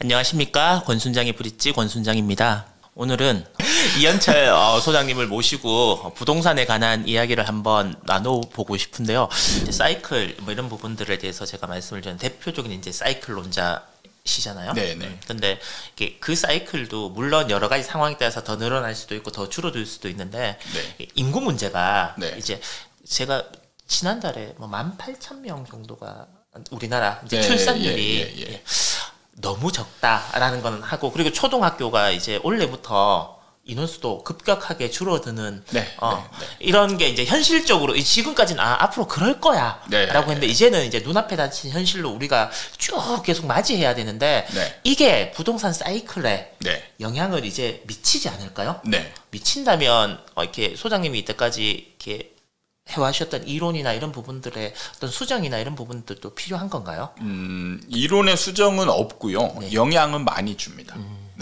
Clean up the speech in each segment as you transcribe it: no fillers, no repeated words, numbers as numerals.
안녕하십니까. 권순장의 브릿지 권순장입니다. 오늘은 이현철 소장님을 모시고 부동산에 관한 이야기를 한번 나눠보고 싶은데요. 이제 사이클 뭐 이런 부분들에 대해서 제가 말씀을 드린 대표적인 이제 사이클론자 시잖아요. 네네. 근데 그 사이클도 물론 여러 가지 상황에 따라서 더 늘어날 수도 있고 더 줄어들 수도 있는데 네. 인구 문제가 네. 이제 제가 지난달에 뭐 18,000명 정도가 우리나라 이제 네, 출산율이 예. 너무 적다라는 건 하고, 그리고 초등학교가 이제 올해부터 인원수도 급격하게 줄어드는 네, 이런 게 이제 현실적으로 지금까지는 앞으로 그럴 거야 라고 했는데 이제는 이제 눈앞에 닥친 현실로 우리가 쭉 계속 맞이해야 되는데 이게 부동산 사이클에 영향을 이제 미치지 않을까요? 미친다면 이렇게 소장님이 이때까지 이렇게 해와셨던 이론이나 이런 부분들의 어떤 수정이나 이런 부분들도 필요한 건가요? 이론의 수정은 없고요. 영향은 많이 줍니다.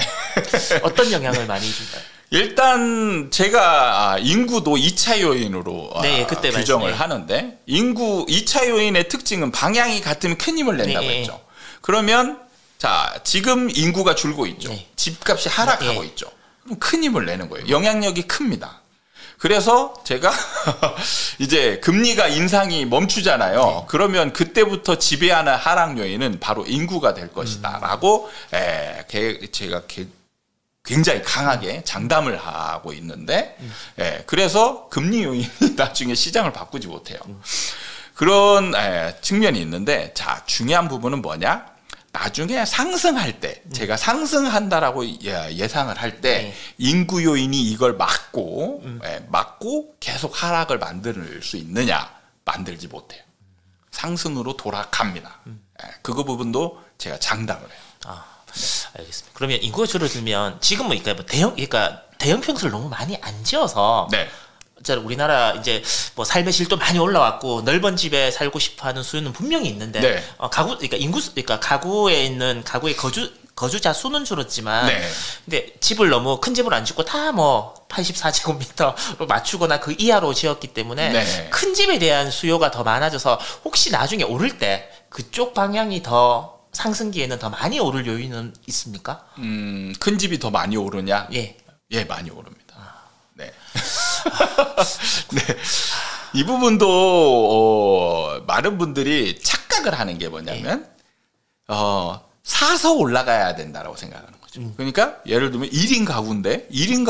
어떤 영향을 많이 준가요? 일단 제가 인구도 2차 요인으로 그때 규정을 하는데, 인구 2차 요인의 특징은 방향이 같으면 큰 힘을 낸다고 했죠. 그러면 자, 지금 인구가 줄고 있죠. 집값이 하락하고 있죠. 그럼 큰 힘을 내는 거예요. 영향력이 큽니다. 그래서 제가 이제 금리가 인상이 멈추잖아요. 그러면 그때부터 지배하는 하락 요인은 바로 인구가 될 것이다 라고 제가 굉장히 강하게 장담을 하고 있는데, 그래서 금리 요인이 나중에 시장을 바꾸지 못해요. 그런 측면이 있는데, 자, 중요한 부분은 뭐냐? 나중에 상승할 때, 제가 상승한다라고 예상을 할 때 인구 요인이 이걸 막고 계속 하락을 만들 수 있느냐? 만들지 못해요. 상승으로 돌아갑니다. 그거 부분도 제가 장담을 해요. 알겠습니다. 그러면 인구가 줄어들면 지금 그러니까 대형 평수를 너무 많이 안 지어서 우리나라 이제 뭐 삶의 질도 많이 올라왔고 넓은 집에 살고 싶어하는 수요는 분명히 있는데 그러니까 가구에 있는 가구의 거주자 수는 줄었지만 근데 집을 너무 큰 집을 안 짓고 다 뭐 84제곱미터로 맞추거나 그 이하로 지었기 때문에 큰 집에 대한 수요가 더 많아져서 혹시 나중에 오를 때 그쪽 방향이 더 상승기에는 더 많이 오를 요인은 있습니까? 큰 집이 더 많이 오르냐? 예, 많이 오릅니다. 이 부분도 많은 분들이 착각을 하는 게 뭐냐면 사서 올라가야 된다라고 생각하는 거죠. 그러니까 예를 들면 1인 가구인데 1인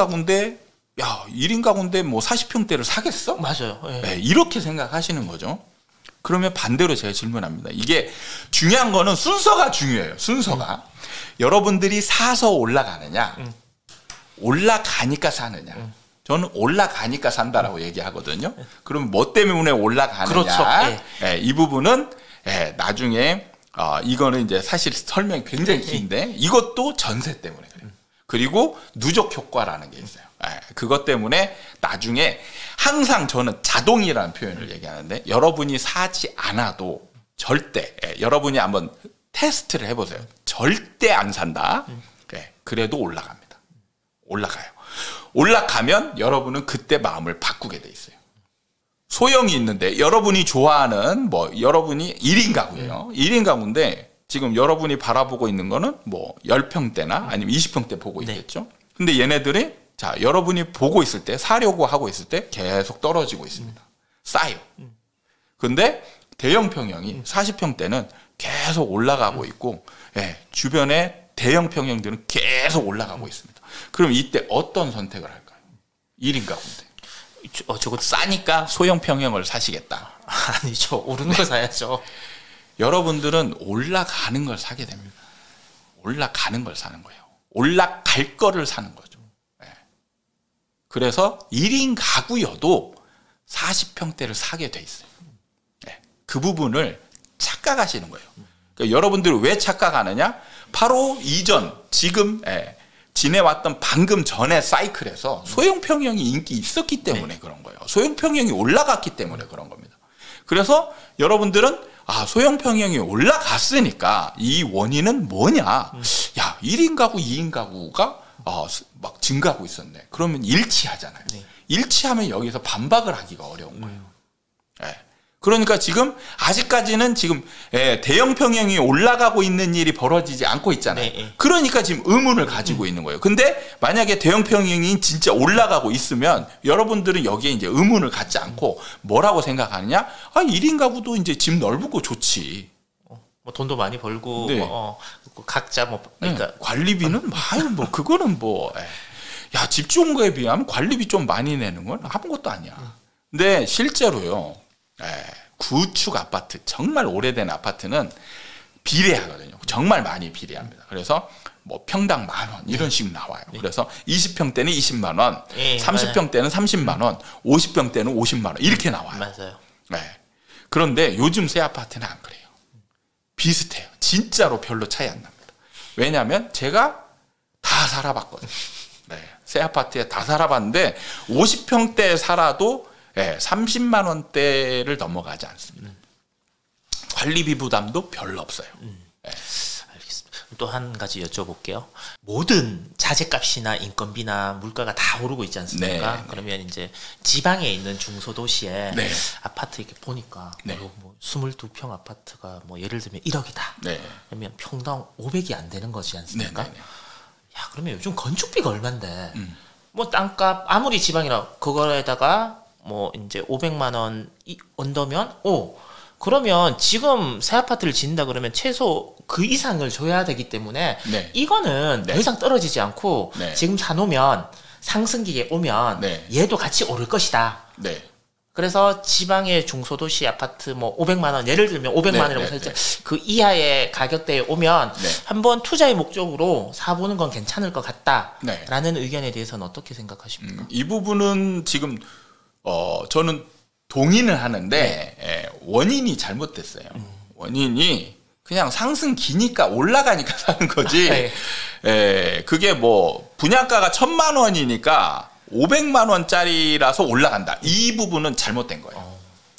가구인데 뭐 40평대를 사겠어? 맞아요. 이렇게 생각하시는 거죠. 그러면 반대로 제가 질문합니다. 이게 중요한 거는 순서가 중요해요. 순서가. 여러분들이 사서 올라가느냐, 올라가니까 사느냐. 저는 올라가니까 산다라고 얘기하거든요. 그럼 뭐 때문에 올라가느냐. 이 부분은 나중에 이거는 이제 사실 설명이 굉장히 긴데 이것도 전세 때문에 그래요. 그리고 누적 효과라는 게 있어요. 그것 때문에 나중에 항상 저는 자동이라는 표현을 얘기하는데, 여러분이 사지 않아도 절대 여러분이 한번 테스트를 해보세요. 절대 안 산다. 그래도 올라갑니다. 올라가면 여러분은 그때 마음을 바꾸게 돼 있어요. 소형이 있는데 여러분이 좋아하는 여러분이 1인 가구예요. 1인 가구인데 지금 여러분이 바라보고 있는 거는 뭐 10평대나 아니면 20평대 보고 있겠죠. 근데 얘네들이 여러분이 보고 있을 때, 사려고 하고 있을 때 계속 떨어지고 있습니다. 싸요. 근데 대형 평형이 40평대는 계속 올라가고 있고, 주변에 대형 평형들은 계속 올라가고 있습니다. 그럼 이때 어떤 선택을 할까요? 1인 가구인데. 저거 싸니까 소형 평형을 사시겠다. 아니죠. 오르는 거 사야죠. 여러분들은 올라가는 걸 사게 됩니다. 올라가는 걸 사는 거예요. 올라갈 거를 사는 거죠. 그래서 1인 가구여도 40평대를 사게 돼 있어요. 그 부분을 착각하시는 거예요. 그러니까 여러분들이 왜 착각하느냐? 바로 지금 지내왔던 방금 전의 사이클에서 소형 평형이 인기 있었기 때문에 그런 거예요. 소형 평형이 올라갔기 때문에 그런 겁니다. 그래서 여러분들은 소형 평형이 올라갔으니까 이 원인은 뭐냐? 야, 1인 가구, 2인 가구가 막 증가하고 있었네. 그러면 일치하잖아요. 일치하면 여기서 반박을 하기가 어려운 거예요. 그러니까 지금 아직까지는 지금 대형 평형이 올라가고 있는 일이 벌어지지 않고 있잖아요. 네. 그러니까 지금 의문을 가지고 있는 거예요. 근데 만약에 대형 평형이 진짜 올라가고 있으면 여러분들은 여기에 이제 의문을 갖지 않고 뭐라고 생각하느냐? 아, 1인 가구도 이제 집 넓고 좋지. 뭐 돈도 많이 벌고 네. 각자 뭐 그러니까 관리비는 뭐 그거는 뭐 야, 집주인거에 비하면 관리비 좀 많이 내는 건 아무것도 아니야. 근데 실제로요. 구축 아파트, 정말 오래된 아파트는 비례하거든요. 정말 많이 비례합니다. 그래서 뭐 평당 10,000원 이런 식 나와요. 그래서 20평대는 20만 원, 30평대는 30만 원, 50평대는 50만 원 이렇게 나와요. 맞아요. 그런데 요즘 새 아파트는 안 그래요. 비슷해요. 진짜로 별로 차이 안 납니다. 왜냐하면 제가 다 살아봤거든요. 새 아파트에 다 살아봤는데 50평대에 살아도 30만 원대를 넘어가지 않습니다. 관리비 부담도 별로 없어요. 알겠습니다. 또 한 가지 여쭤볼게요. 모든 자재값이나 인건비나 물가가 다 오르고 있지 않습니까? 네. 그러면 이제 지방에 있는 중소도시에 네. 아파트 이렇게 보니까 네. 뭐 22평 아파트가 뭐 예를 들면 1억이다. 네. 그러면 평당 500이 안 되는 거지 않습니까? 네. 야, 그러면 요즘 건축비가 얼만데? 뭐 땅값 아무리 지방이라 그거에다가 뭐 이제 500만 원 언더면 그러면 지금 새 아파트를 짓는다 그러면 최소 그 이상을 줘야 되기 때문에 네. 이거는 더 이상 떨어지지 않고 네. 지금 사놓으면 상승기에 오면 네. 얘도 같이 오를 것이다. 네. 그래서 지방의 중소도시 아파트 뭐 500만 원 예를 들면 500만 원이라고 살짝 그 이하의 가격대에 오면 한번 투자의 목적으로 사보는 건 괜찮을 것 같다라는 의견에 대해서는 어떻게 생각하십니까? 이 부분은 지금 저는 동의는 하는데 원인이 잘못됐어요. 원인이 그냥 상승 기니까 올라가니까 사는 거지. 그게 뭐 분양가가 1,000만 원이니까 500만 원짜리라서 올라간다. 이 부분은 잘못된 거예요.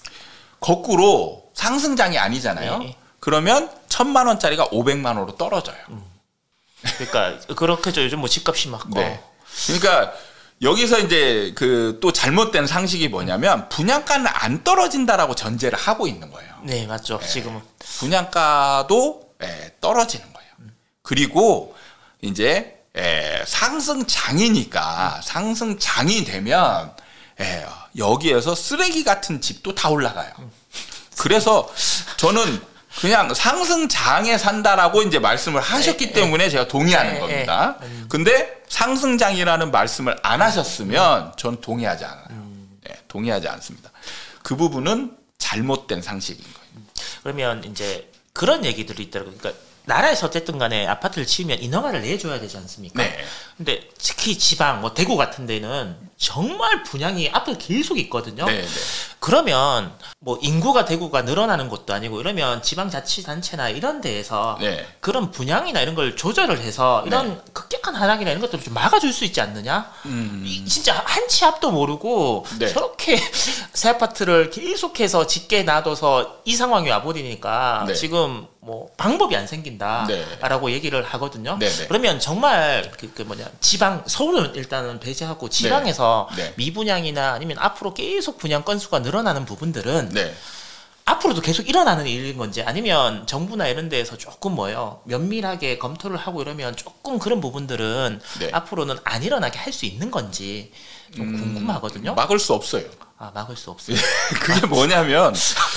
거꾸로 상승장이 아니잖아요. 그러면 1,000만 원짜리가 500만 원으로 떨어져요. 그러니까 그렇게죠. 요즘 뭐 집값이 막 그러니까 여기서 이제 그 또 잘못된 상식이 뭐냐면 분양가는 안 떨어진다라고 전제를 하고 있는 거예요. 네, 맞죠. 지금은 분양가도 떨어지는 거예요. 그리고 이제 상승장이니까 상승장이 되면 여기에서 쓰레기 같은 집도 다 올라가요. 그래서 저는 그냥 상승장에 산다라고 이제 말씀을 하셨기 때문에 제가 동의하는 겁니다. 근데 상승장이라는 말씀을 안 하셨으면 전 동의하지 않아요. 동의하지 않습니다. 그 부분은 잘못된 상식인 거예요. 그러면 이제 그런 얘기들이 있더라고요. 그러니까 나라에서 어쨌든 간에 아파트를 지으면 인허가를 내줘야 되지 않습니까? 근데 특히 지방, 뭐 대구 같은 데는 정말 분양이 앞으로 계속 있거든요. 그러면 뭐 인구가 대구가 늘어나는 것도 아니고 이러면 지방자치단체나 이런 데에서 그런 분양이나 이런 걸 조절을 해서 이런 급격한 하락이나 이런 것들을 좀 막아줄 수 있지 않느냐? 진짜 한 치 앞도 모르고 저렇게 새 아파트를 계속해서 짓게 놔둬서 이 상황이 와버리니까 지금 뭐 방법이 안 생긴다라고 얘기를 하거든요. 그러면 정말 그 뭐냐 지방 서울은 일단은 배제하고 지방에서 미분양이나 아니면 앞으로 계속 분양 건수가 늘어나는 부분들은 앞으로도 계속 일어나는 일인 건지 아니면 정부나 이런 데에서 조금 면밀하게 검토를 하고 이러면 조금 그런 부분들은 앞으로는 안 일어나게 할 수 있는 건지 좀 궁금하거든요. 막을 수 없어요. 막을 수 없어요. 그게 뭐냐면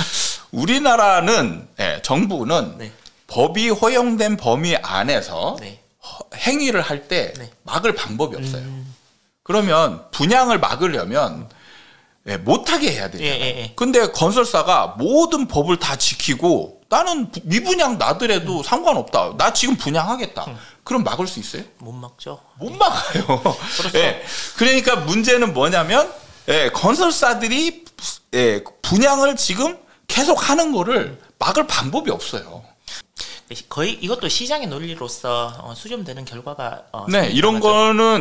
우리나라는 정부는 법이 허용된 범위 안에서 행위를 할 때 막을 방법이 없어요. 그러면 분양을 막으려면 못하게 해야 되잖아요. 근데 건설사가 모든 법을 다 지키고 나는 미분양 나더라도 상관없다. 나 지금 분양하겠다. 그럼 막을 수 있어요? 못 막죠. 못 막아요. 그러니까 문제는 뭐냐면 건설사들이 분양을 지금 계속 하는 거를 막을 방법이 없어요. 거의 이것도 시장의 논리로서 수렴되는 결과가 이런 거는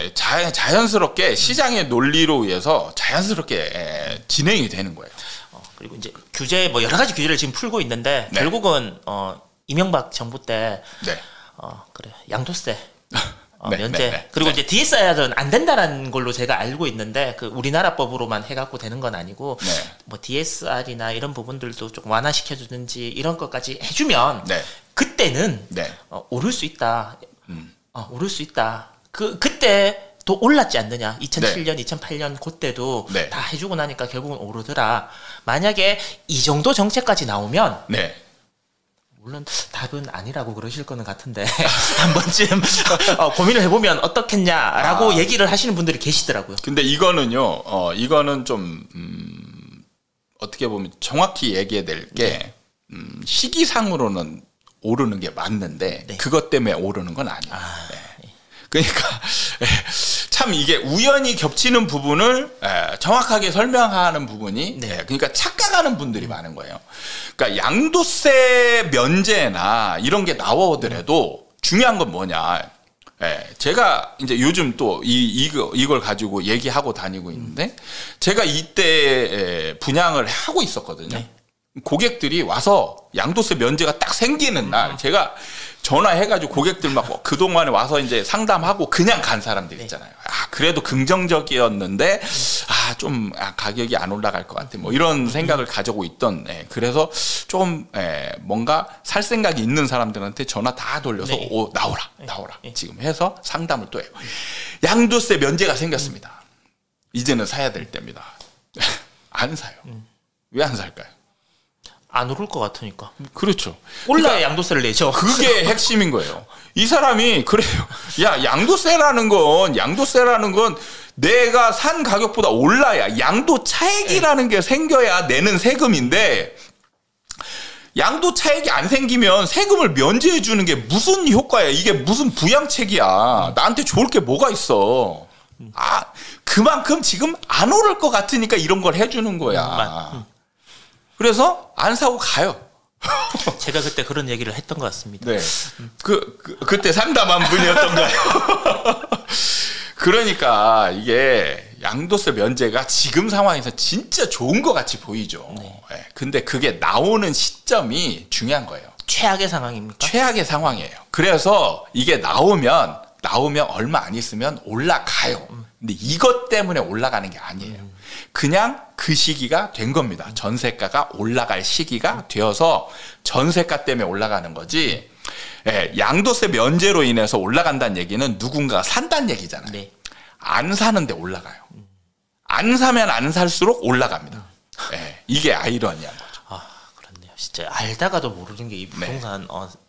자연스럽게 시장의 논리로 의해서 자연스럽게 진행이 되는 거예요. 그리고 이제 규제 뭐 여러 가지 규제를 지금 풀고 있는데 결국은 이명박 정부 때 그래 양도세 면제. 그리고 이제 DSR은 안 된다라는 걸로 제가 알고 있는데 그 우리나라 법으로만 해갖고 되는 건 아니고 뭐 DSR이나 이런 부분들도 조금 완화시켜주든지 이런 것까지 해주면 그때는 오를 수 있다. 오를 수 있다. 그때 또 올랐지 않느냐. 2007년, 2008년 그때도 다 해주고 나니까 결국은 오르더라. 만약에 이 정도 정책까지 나오면 물론 답은 아니라고 그러실 거는 같은데 한 번쯤 고민을 해보면 어떻겠냐라고 얘기를 하시는 분들이 계시더라고요. 근데 이거는요. 이거는 좀 어떻게 보면 정확히 얘기해야 될 게 시기상으로는 오르는 게 맞는데 그것 때문에 오르는 건 아니에요. 그러니까 참 이게 우연히 겹치는 부분을 정확하게 설명하는 부분이 그러니까 착각하는 분들이 많은 거예요. 그러니까 양도세 면제나 이런 게 나오더라도 중요한 건 뭐냐? 제가 이제 요즘 또 이걸 가지고 얘기하고 다니고 있는데 제가 이때 분양을 하고 있었거든요. 고객들이 와서 양도세 면제가 딱 생기는 날 제가 전화해가지고 고객들 막 그동안에 와서 이제 상담하고 그냥 간 사람들 있잖아요. 그래도 긍정적이었는데, 좀 가격이 안 올라갈 것 같아. 뭐 이런 생각을 가지고 있던, 그래서 좀, 뭔가 살 생각이 있는 사람들한테 전화 다 돌려서, 나오라. 지금 해서 상담을 또 해요. 양도세 면제가 생겼습니다. 이제는 사야 될 때입니다. 안 사요. 왜 안 살까요? 안 오를 것 같으니까. 그렇죠. 올라야 양도세를 내죠. 그게 핵심인 거예요. 이 사람이 그래요. 야, 양도세라는 건 내가 산 가격보다 올라야 양도 차익이라는 게 생겨야 내는 세금인데 양도 차익이 안 생기면 세금을 면제해 주는 게 무슨 효과야? 이게 무슨 부양책이야? 나한테 좋을 게 뭐가 있어? 그만큼 지금 안 오를 것 같으니까 이런 걸 해주는 거야. 그래서 안 사고 가요. 제가 그때 그런 얘기를 했던 것 같습니다. 그때 상담한 분이었던가요? 그러니까 이게 양도세 면제가 지금 상황에서 진짜 좋은 것 같이 보이죠. 근데 그게 나오는 시점이 중요한 거예요. 최악의 상황입니까? 최악의 상황이에요. 그래서 이게 나오면 얼마 안 있으면 올라가요. 근데 이것 때문에 올라가는 게 아니에요. 그냥 그 시기가 된 겁니다. 전세가가 올라갈 시기가 되어서 전세가 때문에 올라가는 거지. 양도세 면제로 인해서 올라간다는 얘기는 누군가가 산다는 얘기잖아요. 안 사는데 올라가요. 안 사면 안 살수록 올라갑니다. 이게 아이러니한 거죠. 그렇네요. 진짜 알다가도 모르는 게 이 부동산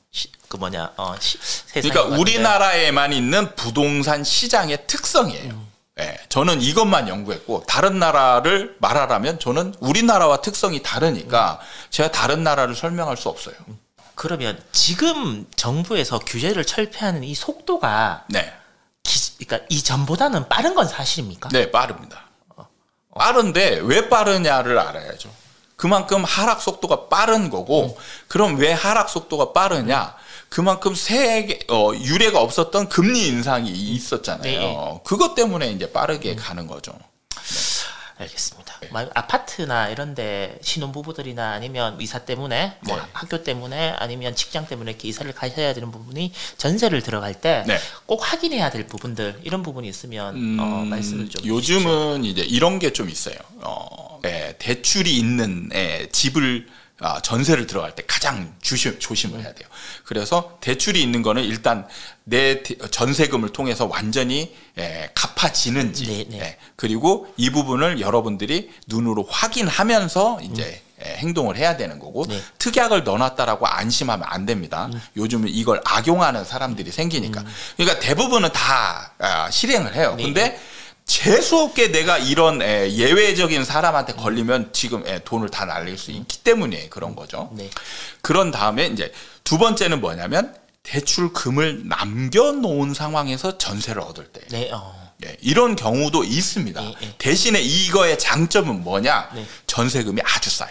그러니까 우리나라에만 있는 부동산 시장의 특성이에요. 저는 이것만 연구했고 다른 나라를 말하라면 저는 우리나라와 특성이 다르니까 제가 다른 나라를 설명할 수 없어요. 그러면 지금 정부에서 규제를 철폐하는 이 속도가 그러니까 이전보다는 빠른 건 사실입니까? 네, 빠릅니다. 빠른데 왜 빠르냐를 알아야죠. 그만큼 하락 속도가 빠른 거고 그럼 왜 하락 속도가 빠르냐? 그만큼 유례가 없었던 금리 인상이 있었잖아요. 그것 때문에 이제 빠르게 가는 거죠. 알겠습니다. 아파트나 이런데 신혼부부들이나 아니면 이사 때문에 학교 때문에 아니면 직장 때문에 이렇게 이사를 가셔야 되는 부분이 전세를 들어갈 때 꼭 확인해야 될 부분들 이런 부분이 있으면 말씀을 좀 요즘은 이제 이런 게 좀 있어요. 대출이 있는 집을 전세를 들어갈 때 가장 조심을 해야 돼요. 그래서 대출이 있는 거는 일단 내 전세금을 통해서 완전히 갚아지는지 그리고 이 부분을 여러분들이 눈으로 확인하면서 이제 행동을 해야 되는 거고 특약을 넣어놨다라고 안심하면 안 됩니다. 요즘은 이걸 악용하는 사람들이 생기니까. 그러니까 대부분은 다 실행을 해요. 근데 재수없게 내가 이런 예외적인 사람한테 걸리면 지금 돈을 다 날릴 수 있기 때문에 그런 거죠. 그런 다음에 이제 두 번째는 뭐냐면 대출금을 남겨놓은 상황에서 전세를 얻을 때 이런 경우도 있습니다. 대신에 이거의 장점은 뭐냐? 전세금이 아주 싸요.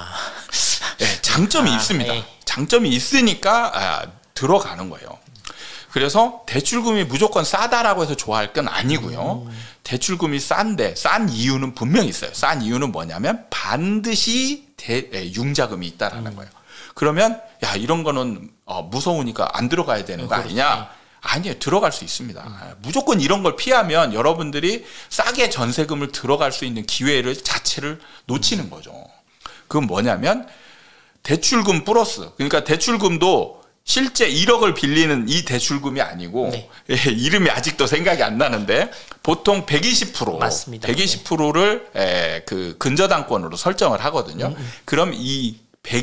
장점이 있습니다. 장점이 있으니까 들어가는 거예요. 그래서 대출금이 무조건 싸다라고 해서 좋아할 건 아니고요. 대출금이 싼 이유는 분명히 있어요. 싼 이유는 뭐냐면 반드시 융자금이 있다라는 거예요. 그러면 이런 거는 무서우니까 안 들어가야 되는 거 아니냐? 아니에요. 들어갈 수 있습니다. 무조건 이런 걸 피하면 여러분들이 싸게 전세금을 들어갈 수 있는 기회를 자체를 놓치는 거죠. 그건 뭐냐면 대출금 플러스, 그러니까 대출금도 실제 1억을 빌리는 이 대출금이 아니고 네. 예, 이름이 아직도 생각이 안 나는데 보통 120% 맞습니다. 120%를 그 근저당권으로 설정을 하거든요. 그럼 이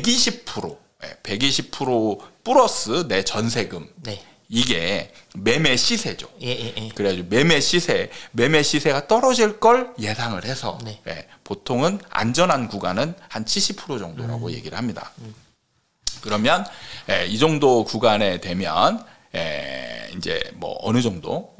120% 플러스 내 전세금 네. 이게 매매 시세죠. 그래가지고 매매 시세가 떨어질 걸 예상을 해서 네. 보통은 안전한 구간은 한 70% 정도라고 얘기를 합니다. 그러면 이 정도 구간에 되면 이제 뭐 어느 정도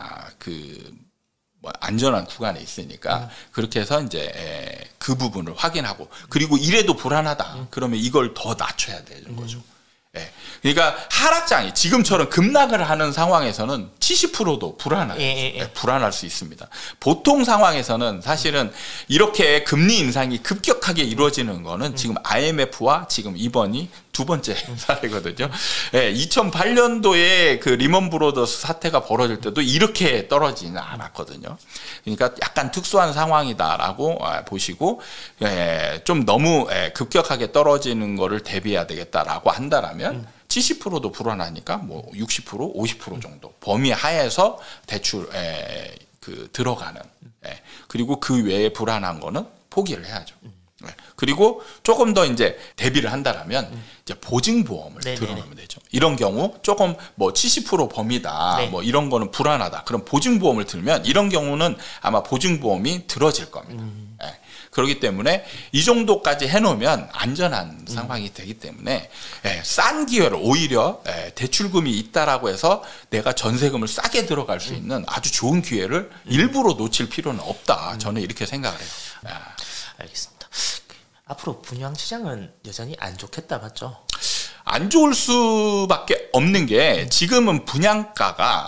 뭐 안전한 구간에 있으니까 그렇게 해서 이제 그 부분을 확인하고 그리고 이래도 불안하다. 그러면 이걸 더 낮춰야 되는 거죠. 그러니까 하락장이 지금처럼 급락을 하는 상황에서는 70%도 불안할 수 있습니다. 보통 상황에서는 사실은 이렇게 금리 인상이 급격하게 이루어지는 거는 지금 IMF와 지금 이번이 두 번째 사례거든요. 2008년도에 그 리먼 브로더스 사태가 벌어질 때도 이렇게 떨어지지는 않았거든요. 그러니까 약간 특수한 상황이다라고 보시고 좀 너무 급격하게 떨어지는 거를 대비해야 되겠다라고 한다라면 70%도 불안하니까 뭐 60%, 50% 정도 범위 하에서 대출 들어가는 그리고 그 외에 불안한 거는 포기를 해야죠. 그리고 조금 더 이제 대비를 한다라면 이제 보증보험을 들어놓으면 되죠. 이런 경우 조금 뭐 70% 범위다, 네. 뭐 이런 거는 불안하다. 그럼 보증보험을 들면 이런 경우는 아마 보증보험이 들어질 겁니다. 그렇기 때문에 이 정도까지 해놓으면 안전한 상황이 되기 때문에 싼 기회를 오히려 대출금이 있다라고 해서 내가 전세금을 싸게 들어갈 수 있는 아주 좋은 기회를 일부러 놓칠 필요는 없다. 저는 이렇게 생각을 해요. 알겠습니다. 앞으로 분양시장은 여전히 안 좋겠다 맞죠? 안 좋을 수밖에 없는 게 지금은 분양가가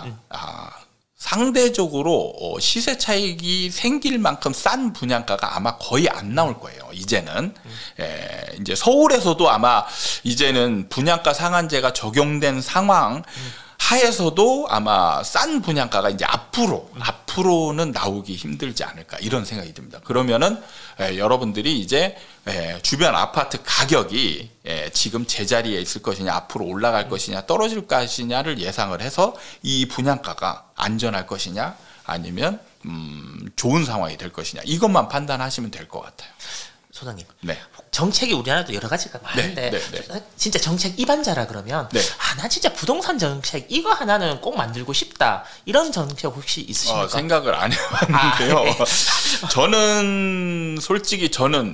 상대적으로 시세 차익이 생길 만큼 싼 분양가가 아마 거의 안 나올 거예요. 이제는 이제 서울에서도 아마 이제는 분양가 상한제가 적용된 상황 하에서도 아마 싼 분양가가 이제 앞으로는 나오기 힘들지 않을까 이런 생각이 듭니다. 그러면은 여러분들이 이제 주변 아파트 가격이 지금 제자리에 있을 것이냐 앞으로 올라갈 것이냐 떨어질 것이냐를 예상을 해서 이 분양가가 안전할 것이냐 아니면 좋은 상황이 될 것이냐 이것만 판단하시면 될 것 같아요. 소장님, 네. 정책이 우리나라도 여러 가지가 많은데 진짜 정책 입안자라 그러면 나 진짜 부동산 정책 이거 하나는 꼭 만들고 싶다 이런 정책 혹시 있으십니까? 생각을 안 해봤는데요. 저는 솔직히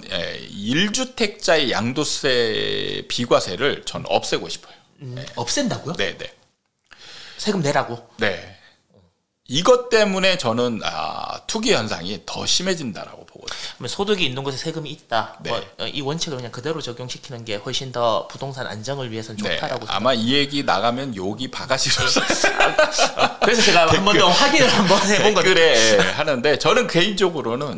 1주택자의 양도세 비과세를 저는 없애고 싶어요. 없앤다고요? 네. 세금 내라고? 네. 이것 때문에 저는 투기 현상이 더 심해진다라고 보거든요. 소득이 있는 곳에 세금이 있다. 네. 이 원칙을 그냥 그대로 적용시키는 게 훨씬 더 부동산 안정을 위해서는 좋다라고. 아마 이 얘기 나가면 욕이 바가지로. 그래서 제가 한 번 더 확인을 한번 해본 거예요. 댓글에 하는데 저는 개인적으로는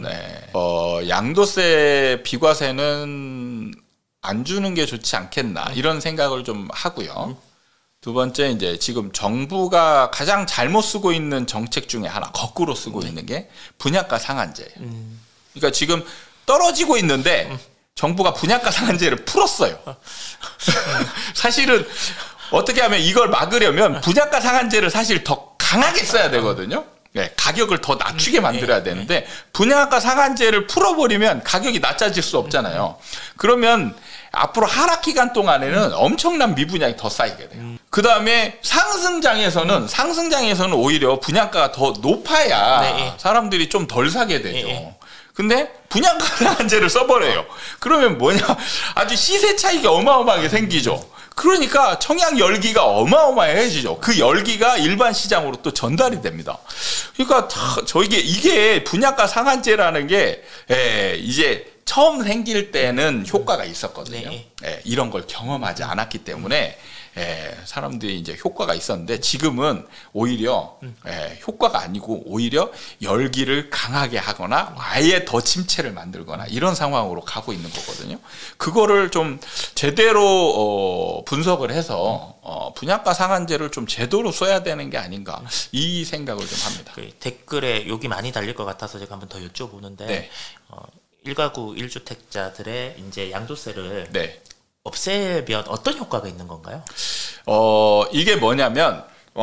양도세 비과세는 안 주는 게 좋지 않겠나 이런 생각을 좀 하고요. 두 번째 이제 지금 정부가 가장 잘못 쓰고 있는 정책 중에 하나 거꾸로 쓰고 있는 게 분양가 상한제예요. 그러니까 지금 떨어지고 있는데 정부가 분양가 상한제를 풀었어요. 사실은 어떻게 하면 이걸 막으려면 분양가 상한제를 사실 더 강하게 써야 되거든요. 가격을 더 낮추게 만들어야 되는데 분양가 상한제를 풀어버리면 가격이 낮아질 수 없잖아요. 그러면 앞으로 하락 기간 동안에는 엄청난 미분양이 더 쌓이게 돼요. 그 다음에 상승장에서는 오히려 분양가가 더 높아야 사람들이 좀 덜 사게 되죠. 근데 분양가 상한제를 써버려요. 그러면 뭐냐? 아주 시세 차익이 어마어마하게 생기죠. 그러니까 청약 열기가 어마어마해지죠. 그 열기가 일반 시장으로 또 전달이 됩니다. 그러니까 이게 분양가 상한제라는 게 이제 처음 생길 때는 효과가 있었거든요. 이런 걸 경험하지 않았기 때문에 사람들이 이제 효과가 있었는데 지금은 오히려 효과가 아니고 오히려 열기를 강하게 하거나 아예 더 침체를 만들거나 이런 상황으로 가고 있는 거거든요. 그거를 좀 제대로 분석을 해서 분양가 상한제를 좀 제대로 써야 되는 게 아닌가 이 생각을 좀 합니다. 그 댓글에 욕이 많이 달릴 것 같아서 제가 한번 더 여쭤보는데 네. 1가구 1주택자들의 이제 양도세를 네. 없애면 어떤 효과가 있는 건가요? 이게 뭐냐면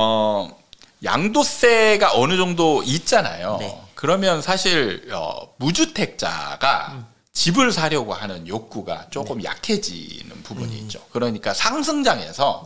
양도세가 어느 정도 있잖아요. 네. 그러면 사실 무주택자가 집을 사려고 하는 욕구가 조금 네. 약해지는 부분이 있죠. 그러니까 상승장에서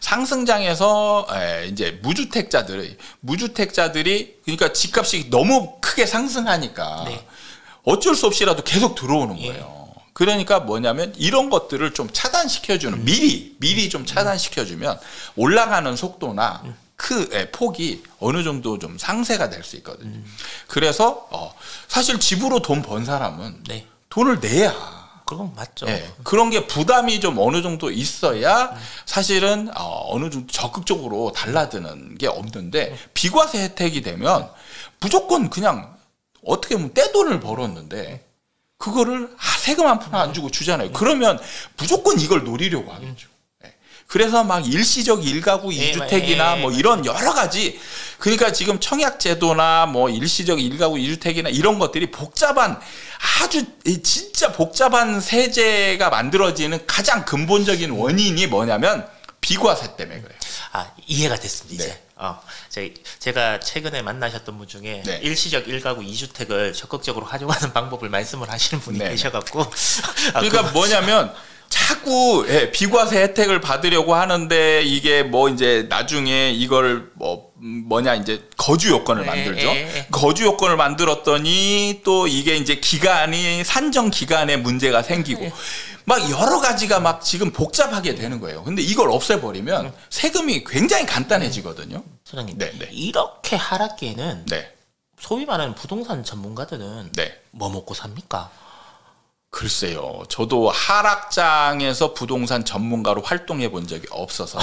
이제 무주택자들이 그러니까 집값이 너무 크게 상승하니까 네. 어쩔 수 없이라도 계속 들어오는 거예요. 그러니까 뭐냐면 이런 것들을 좀 차단시켜주는 미리 좀 차단시켜주면 올라가는 속도나 폭이 어느 정도 좀 상쇄가 될 수 있거든요. 그래서 사실 집으로 돈 번 사람은 네. 돈을 내야. 그건 맞죠. 네, 그런 게 부담이 좀 어느 정도 있어야 사실은 어느 정도 적극적으로 달라드는 게 없는데 비과세 혜택이 되면 무조건 그냥 어떻게 보면 떼돈을 벌었는데 그거를 세금 한 푼 안 주고 주잖아요. 그러면 무조건 이걸 노리려고 하겠죠. 그래서 막 일시적 1가구 2주택이나 뭐 이런 여러 가지 그러니까 지금 청약제도나 뭐 일시적 1가구 2주택이나 이런 것들이 복잡한 아주 진짜 복잡한 세제가 만들어지는 가장 근본적인 원인이 뭐냐면 비과세 때문에 그래요. 이해가 됐습니다. 이제. 제가 최근에 만나셨던 분 중에 네. 일시적 1가구 2주택을 적극적으로 활용하는 방법을 말씀을 하시는 분이 네. 계셔갖고 그러니까 뭐냐면 자꾸 비과세 혜택을 받으려고 하는데 이게 뭐 이제 나중에 이걸 이제 거주 요건을 만들죠. 거주 요건을 만들었더니 또 이게 이제 기간이 산정 기간에 문제가 생기고 막 여러 가지가 막 지금 복잡하게 되는 거예요. 근데 이걸 없애버리면 세금이 굉장히 간단해지거든요. 소장님, 이렇게 하락기에는 소위 말하는 부동산 전문가들은 뭐 먹고 삽니까? 글쎄요. 저도 하락장에서 부동산 전문가로 활동해 본 적이 없어서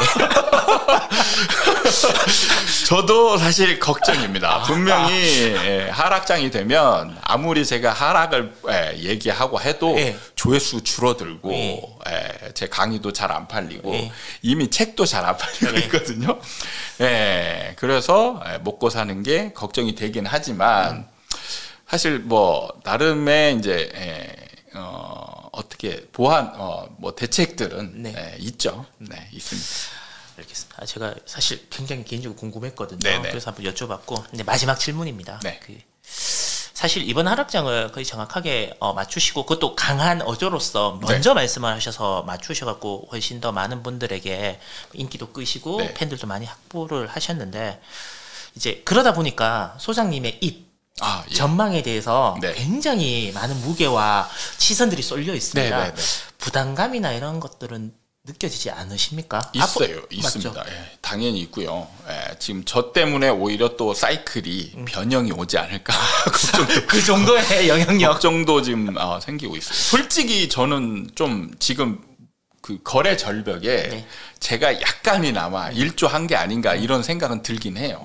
저도 사실 걱정입니다. 분명히 하락장이 되면 아무리 제가 하락을 얘기하고 해도 조회수 줄어들고 제 강의도 잘 안 팔리고 이미 책도 잘 안 팔리고 있거든요. 그래서 먹고 사는 게 걱정이 되긴 하지만 사실 뭐 나름의 이제 어떻게 보완 뭐 대책들은 있죠. 있습니다. 알겠습니다. 제가 사실 굉장히 개인적으로 궁금했거든요. 그래서 한번 여쭤봤고, 근데 마지막 질문입니다. 사실 이번 하락장을 거의 정확하게 맞추시고 그것도 강한 어조로서 먼저 말씀을 하셔서 맞추셔갖고 훨씬 더 많은 분들에게 인기도 끄시고 팬들도 많이 확보를 하셨는데 이제 그러다 보니까 소장님의 전망에 대해서 굉장히 많은 무게와 시선들이 쏠려 있습니다. 부담감이나 이런 것들은 느껴지지 않으십니까? 있어요. 있습니다. 당연히 있고요. 지금 저 때문에 오히려 또 사이클이 변형이 오지 않을까 그 정도의 영향력 걱정도 지금 생기고 있어요. 솔직히 저는 좀 지금 그 거래 절벽에 제가 약간이나마 일조한 게 아닌가 이런 생각은 들긴 해요.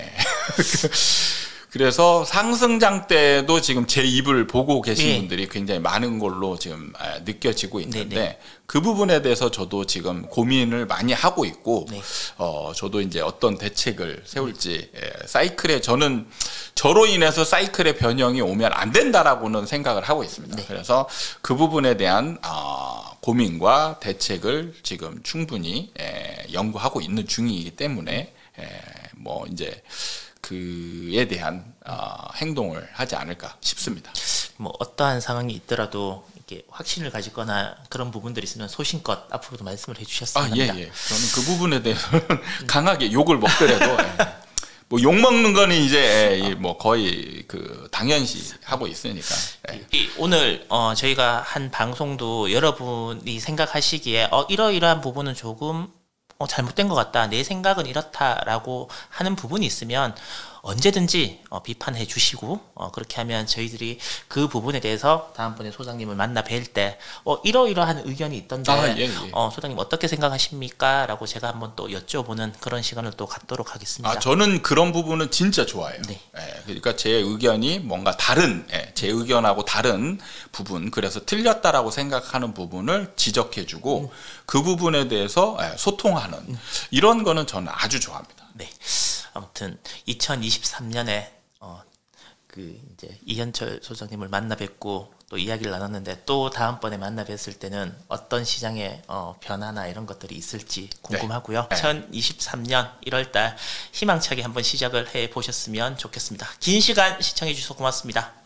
그래서 상승장 때도 지금 제 입을 보고 계신 분들이 굉장히 많은 걸로 지금 느껴지고 있는데 그 부분에 대해서 저도 지금 고민을 많이 하고 있고 저도 이제 어떤 대책을 세울지 사이클에 저는 저로 인해서 사이클의 변형이 오면 안 된다라고는 생각을 하고 있습니다. 그래서 그 부분에 대한 고민과 대책을 지금 충분히 연구하고 있는 중이기 때문에 뭐 이제 그에 대한 행동을 하지 않을까 싶습니다. 뭐 어떠한 상황이 있더라도 이렇게 확신을 가지거나 그런 부분들이 있으면 소신껏 앞으로도 말씀을 해주셨으면 합니다. 저는 그 부분에 대해서는 강하게 욕을 먹더라도 뭐 욕 먹는 거는 이제 뭐 거의 그 당연시 하고 있으니까. 오늘 저희가 한 방송도 여러분이 생각하시기에 이러이러한 부분은 조금 잘못된 것 같다. 내 생각은 이렇다라고 하는 부분이 있으면 언제든지 비판해 주시고 그렇게 하면 저희들이 그 부분에 대해서 다음번에 소장님을 만나 뵐 때 이러이러한 의견이 있던데 예. 소장님 어떻게 생각하십니까? 라고 제가 한번 또 여쭤보는 그런 시간을 또 갖도록 하겠습니다. 저는 그런 부분은 진짜 좋아해요. 네. 그러니까 제 의견이 뭔가 다른 제 의견하고 다른 부분, 그래서 틀렸다라고 생각하는 부분을 지적해주고 그 부분에 대해서 소통하는 이런 거는 저는 아주 좋아합니다. 네. 아무튼 2023년에 이제 이현철 소장님을 만나 뵙고 또 이야기를 나눴는데 또 다음번에 만나 뵀을 때는 어떤 시장의 변화나 이런 것들이 있을지 궁금하고요. 네. 2023년 1월달 희망차게 한번 시작을 해 보셨으면 좋겠습니다. 긴 시간 시청해 주셔서 고맙습니다.